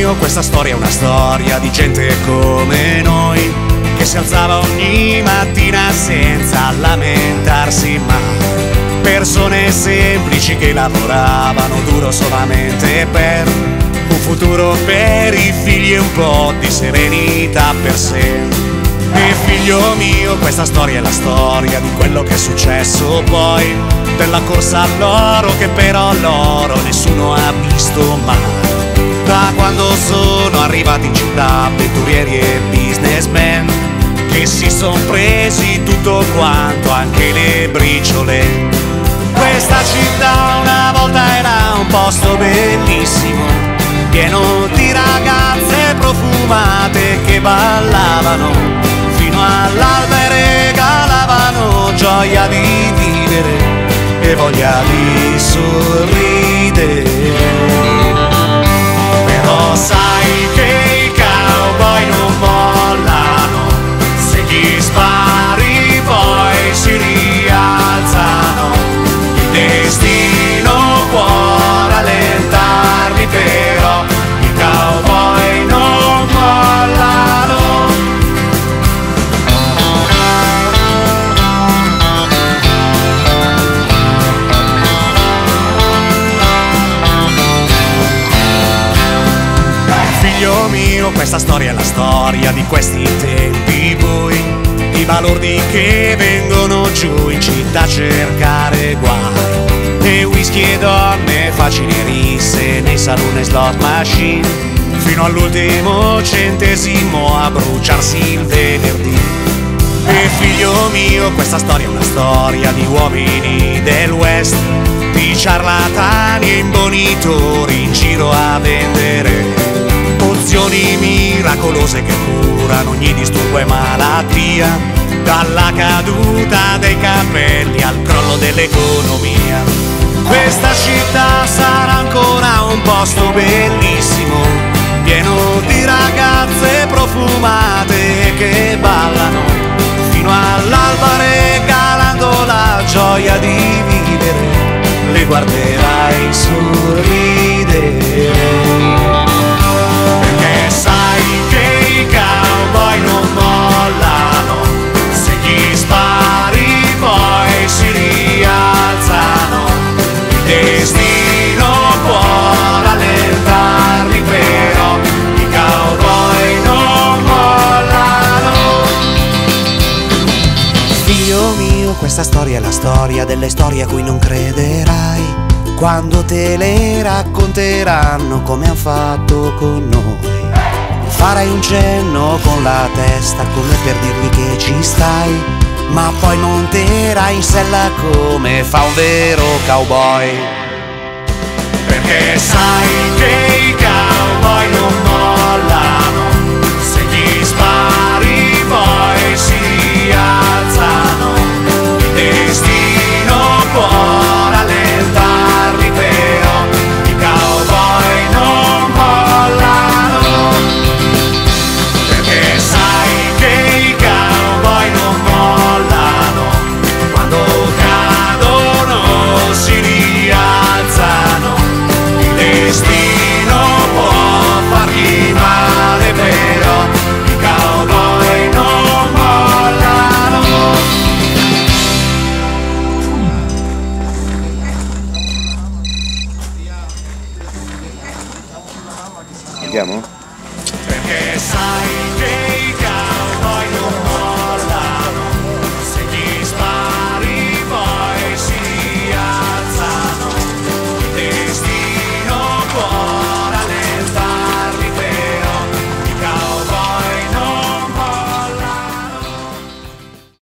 mio, questa storia è una storia di gente come noi, che si alzava ogni mattina senza lamentarsi mai. Persone semplici che lavoravano duro solamente per un futuro per i figli e un po' di serenità per sé. E figlio mio, questa storia è la storia di quello che è successo poi, della corsa all'oro che però l'oro nessuno ha visto mai. Da quando sono arrivati in città avventurieri e businessmen che si son presi tutto quanto, anche le briciole. Questa città una volta era un posto bellissimo, pieno di ragazze profumate che ballavano fino all'alba e regalavano gioia di vivere e voglia di sorridere. Però sai che i cowboy non mollano, se gli spari poi si rialzano. Il destino può rallentarli, però i cowboy non mollano. Figlio mio, questa storia è la storia di questi tempi bui, i balordi che vengono giù in città a cercare guai, e whisky e donne facili risse nei salon e slot machine, fino all'ultimo centesimo a bruciarsi il venerdì. E figlio mio, questa storia è una storia di uomini del West, di ciarlatani e imbonitori in giro a vendere pozioni miracolose che curano ogni disturbo e malattia, dalla caduta dei capelli al crollo dell'economia. Questa città sarà ancora un posto bellissimo, pieno di ragazze profumate che ballano fino all'alba regalando la gioia di vivere. Le guarderai sorridere. Sai che i cowboy non mollano, se gli spari poi si rialzano. Il destino può rallentarli, però i cowboy non mollano. Figlio mio, questa storia è la storia delle storie a cui non crederai quando te le racconteranno come han fatto con noi. Farai un cenno con la testa come per dirgli che ci stai, ma poi monterai in sella come fa un vero cowboy. Perché sai che i cowboy non mollano, se gli spari poi si rialzano. Il destino può rallentarli, però i cowboy non mollano. Sai che i cowboy non mollano, quando cadono si rialzano. Il destino può fargli male, però i cowboy non mollano. Andiamo?